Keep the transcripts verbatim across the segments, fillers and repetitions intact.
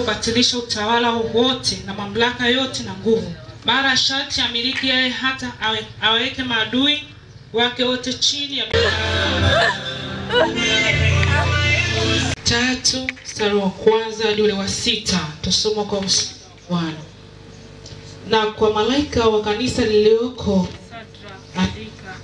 kubatilisha utawala wote na mamlaka yote na nguvu. Mara sharti amiliki yeye hata awe, aweke maadui wake wote chini ya tatu mstari wa kwanza hadi ule wa sita. Tusome kwa Bwana. Na kwa malaika wa kanisa lilioko andika.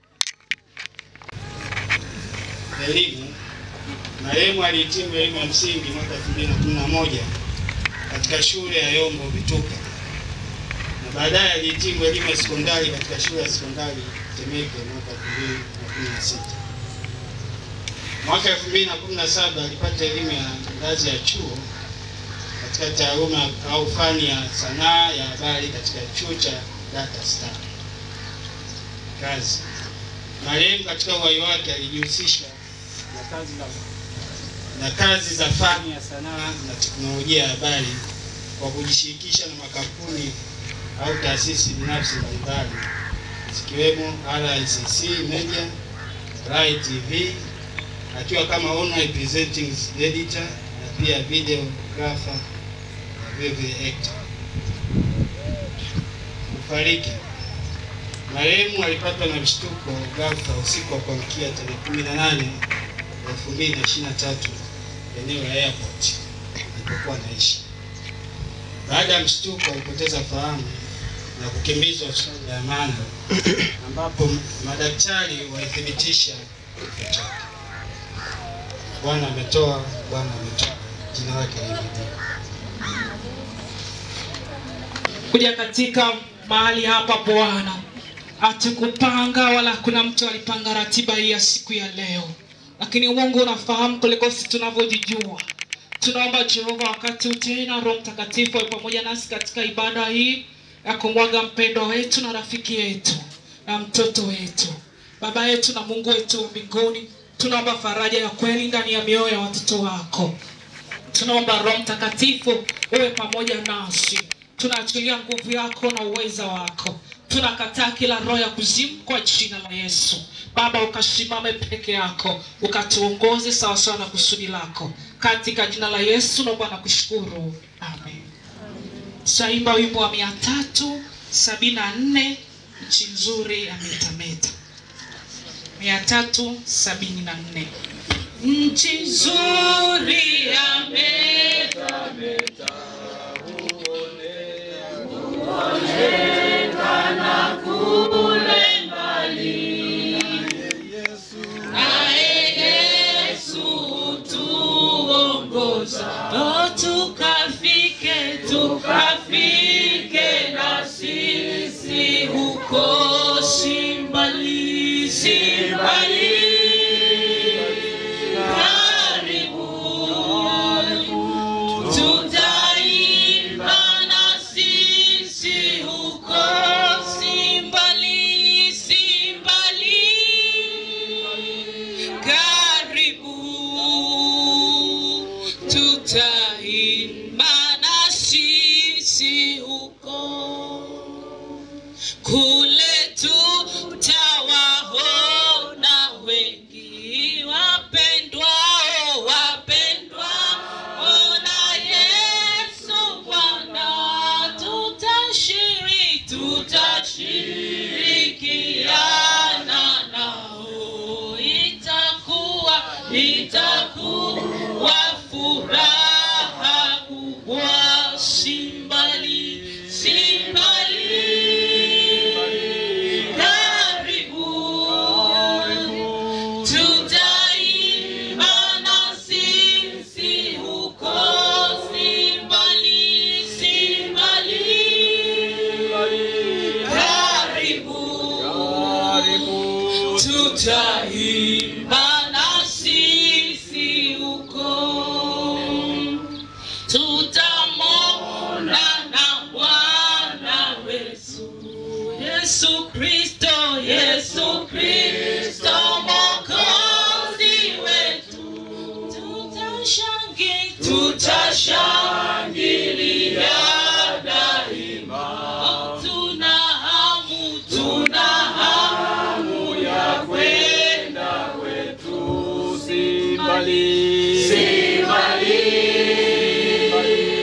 Elimu. Marehemu alihitimu elimu ya msingi mwaka elfu mbili na kumi na moja katika shule ya Yombo Vituka. Na baadaye alihitimu elimu ya sekondari katika shule ya sekondari Temeke mwaka elfu mbili na kumi na sita. Mwaka elfu mbili na kumi na saba alipata elimu ya ngazi ya chuo katika taaluma au fani ya sanaa ya habari katika chuo cha Data Star. Kazi. Marehemu katika uhai wake alijihusisha na kazi za na kazi za fani ya sanaa na teknolojia ya habari kwa kujishirikisha na makampuni au taasisi binafsi mbalimbali zikiwemo R I C C Media, Rai T V, akiwa kama online presenting editor na pia videographer na video actor. Kufariki. Marehemu alipatwa na mshtuko ghafla usiku wa kuamkia tarehe kumi na nane elfu mbili na ishirini na tatu eneo la airport alipokuwa anaishi. Baada ya mshtuko alipoteza fahamu na kukimbizwa hospitali ya Amana ambapo madaktari walithibitisha kifo chake. Bwana ametoa, Bwana ametoa, jina lake liinuliwe. Kuja katika mahali hapa Bwana, hatukupanga wala kuna mtu alipanga ratiba hii ya siku ya leo. Lakini Mungu unafahamu kuliko sisi tunavyojijua. Tunaomba Jehova wakati tena Roho Mtakatifu pamoja nasi katika ibada hii ya kumwaga mpendwa wetu na rafiki yetu na mtoto wetu. Baba yetu na Mungu wetu mbinguni, tunaomba faraja ya kweli ndani ya mioyo ya watoto wako. Tunaomba Roho Mtakatifu uwe pamoja nasi. Tunaachilia nguvu yako na uweza wako. Tunakataa kila roho ya kuzimu kwa jina la Yesu. Baba, ukasimame peke yako, ukatuongoze sawa sawa na kusudi lako. Katika jina la Yesu naomba na kushukuru. Amen. Tutaimba wimbo wa mia tatu sabini na nne, nchi nzuri ya metameta. mia tatu sabini na nne. Nchi nzuri ya metameta, uonekana kule mbali. Naye Yesu tuongoza, tukafike, tukafike na sisi huko simbali, simbali. Kule tutawaona wengi wapendwao, wapendwao na Yesu Bwana. Tutashiriki, tutashirikiana nao. Itakuwa, itakuwa furaha kubwa simbali, simbali. Tutaimba na sisi huko, tutamwona na Bwana wetu Yesu Kristo, Yesu Kristo Mwokozi wetu. Tutashangilia, tutashangilia daima. Tuna hamu, tuna hamu ya kwenda kwetu simbali, simbali.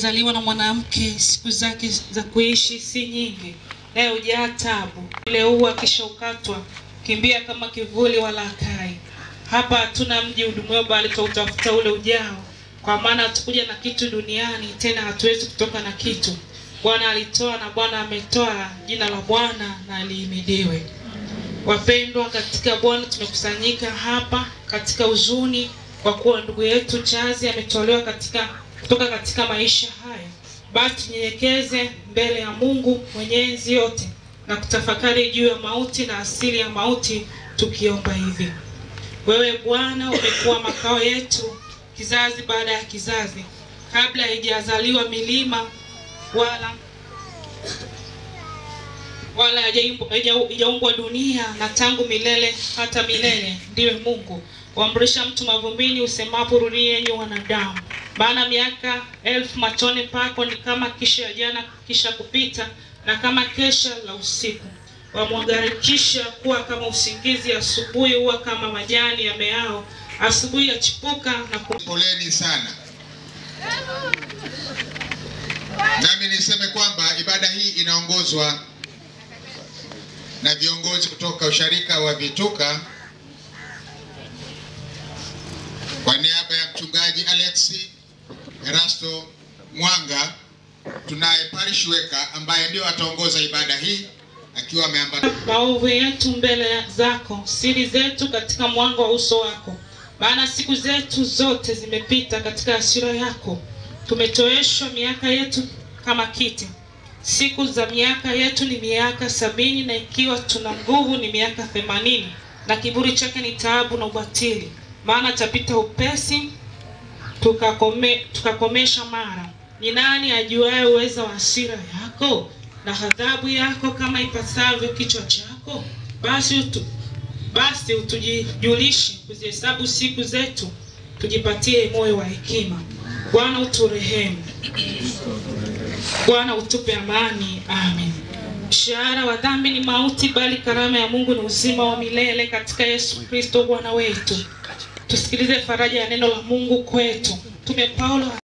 aliyezaliwa na mwanamke, siku zake za kuishi si nyingi, naye hujaa taabu. Ile ua kisha ukatwa, kimbia kama kivuli wala akai. Hapa hatuna mji udumuo, bali tutautafuta ule ujao. Kwa maana hatukuja na kitu duniani, tena hatuwezi kutoka na kitu. Bwana alitoa na Bwana ametoa, jina la Bwana na lihimidiwe. Wapendwa katika Bwana, tumekusanyika hapa katika huzuni kwa kuwa ndugu yetu Chazi ametolewa katika kutoka katika maisha haya. Basi tunyenyekeze mbele ya Mungu Mwenyezi yote na kutafakari juu ya mauti na asili ya mauti, tukiomba hivi: wewe Bwana umekuwa makao yetu kizazi baada ya kizazi, kabla haijazaliwa milima wala wala haijaumbwa dunia, na tangu milele hata milele ndiwe Mungu. Waamrisha mtu mavumbini, usemapo rudi yenye wanadamu. Maana miaka elfu machoni pako ni kama kisha ya jana kisha kupita, na kama kesha la usiku. Wamwagarikisha kuwa kama usingizi, asubuhi huwa kama majani ya meao, asubuhi yachipuka na ku... Poleni sana. Nami niseme kwamba ibada hii inaongozwa na viongozi kutoka usharika wa Vituka. Kwa niaba ya mchungaji Alexi Erasto Mwanga, tunaye parish worker ambaye ndio ataongoza ibada hii akiwa ameambatana. Maovu yetu mbele zako, siri zetu katika mwanga wa uso wako. Maana siku zetu zote zimepita katika hasira yako. Tumetoeshwa miaka yetu kama kiti. Siku za miaka yetu ni miaka sabini, na ikiwa tuna nguvu ni miaka themanini, na kiburi chake ni taabu na ubatili. Maana tapita upesi, tukakome, tukakomesha mara. Ni nani ajuaye uweza wa hasira yako na adhabu yako kama ipasavyo kichwa chako? Basi utu, basi utujulishe kuzihesabu siku zetu, tujipatie moyo wa hekima. Bwana uturehemu. Bwana utupe amani. Amen. Mshahara wa dhambi ni mauti, bali karama ya Mungu ni uzima wa milele katika Yesu Kristo Bwana wetu. Tusikilize faraja ya neno la Mungu kwetu. Tume Paulo